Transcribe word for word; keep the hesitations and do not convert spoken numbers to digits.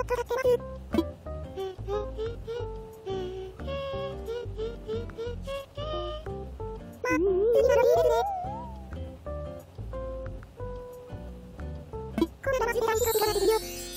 これはマジで大事な気がするよ。